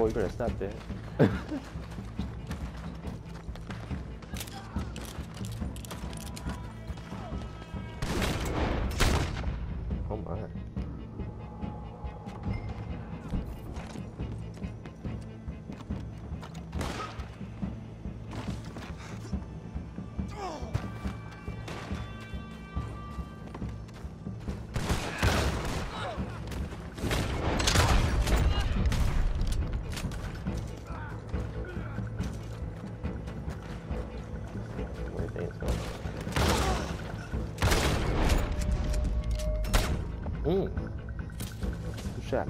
boy, you better stop that. Oh my. Good shot.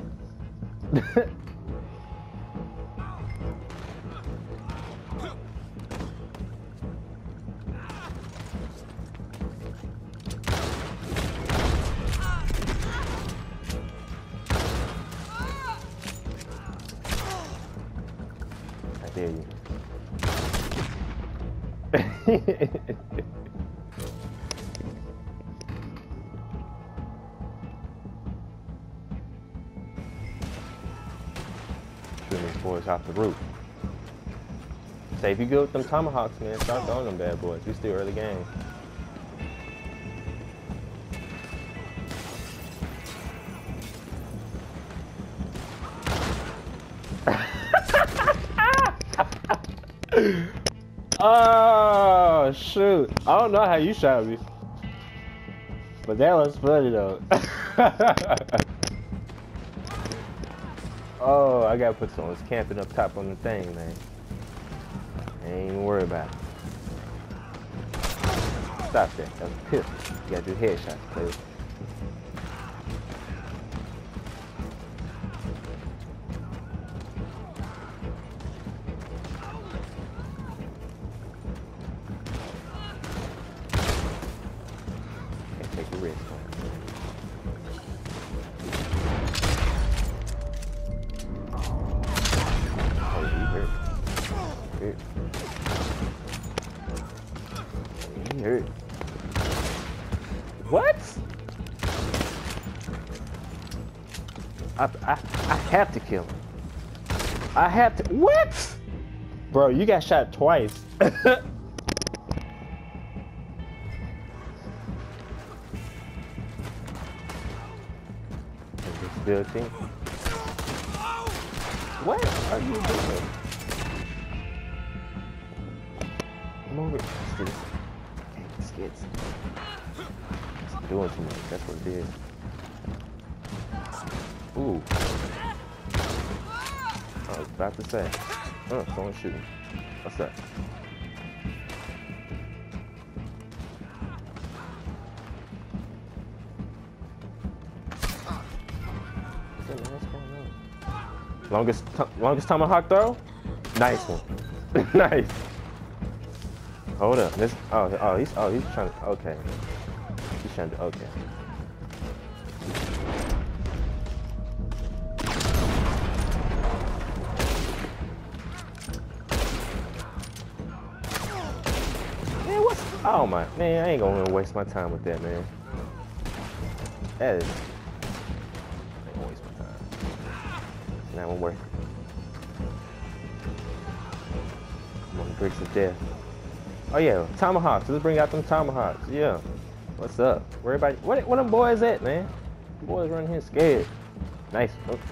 I dare you. Shooting these boys off the roof. Say, if you go with them tomahawks, man, start throwing them bad boys. We still early game. Oh shoot! I don't know how you shot me, but that was funny though. Oh, I gotta put someone's camping up top on the thing, man. I ain't even worry about it. Stop that. That was a pistol. You gotta do headshots, please. Take a risk. Oh, he hurt. He hurt. What? I have to kill him. I have to. What? Bro, you got shot twice. Disability. What are you doing? Come over. Skits. It's doing too much. That's what it is. Ooh. I was about to say. Someone shooting. What's that? Longest tomahawk throw? Nice one. Nice. Hold up. He's trying to, okay. He's trying to, okay. Man, what's, oh my, man, I ain't gonna waste my time with that, man. That is, I ain't gonna waste my time. That won't work. I'm on the bricks of death. Oh yeah, tomahawks. Let's bring out them tomahawks. Yeah. What's up? Where everybody? What them boys at, man? Them boys running here scared. Nice.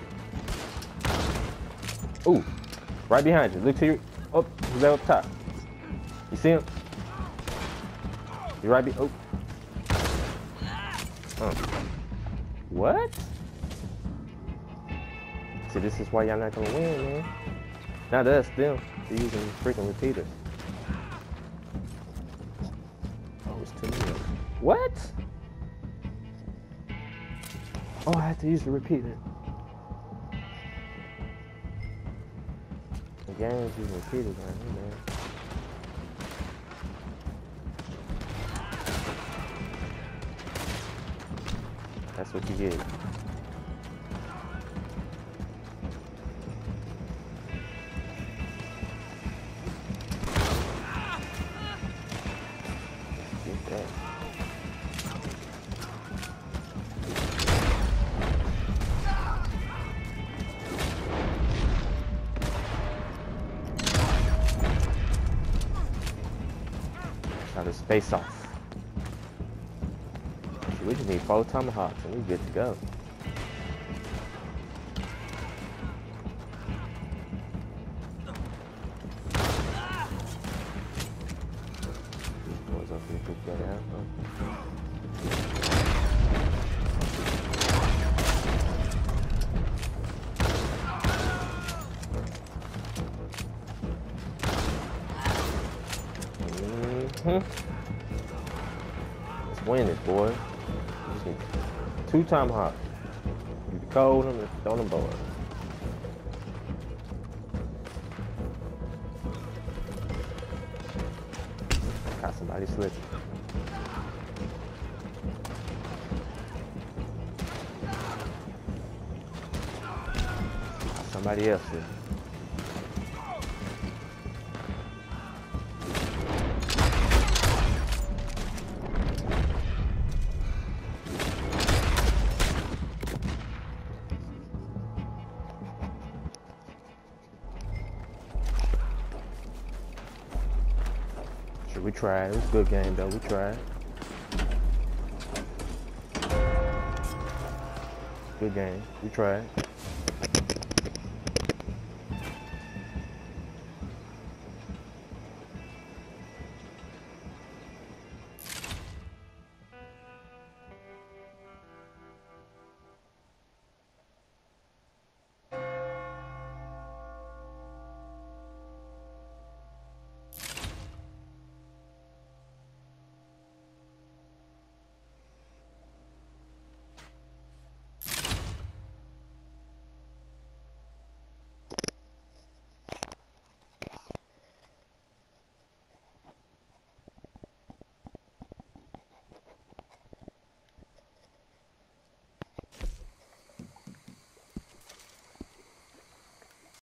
Oh. Ooh. Right behind you. Look to your. Oh, he's there up top. You see him? He's right be. Oh. What? See, this is why y'all not gonna win, man. Not us, them. They're using freaking repeaters. Oh, it's too many. What? Oh, I have to use the repeater. The game's using repeaters right here, man. That's what you get. Face off. Shit, we just need 4 tomahawks and we good to go. Boys up here, pick that out, huh? Let's win it, boy. We just need 2 tomahawks. You can cold them and throw them boys. Got somebody slipping. Got somebody else here. We tried. It was a good game, though. We tried. Good game. We tried.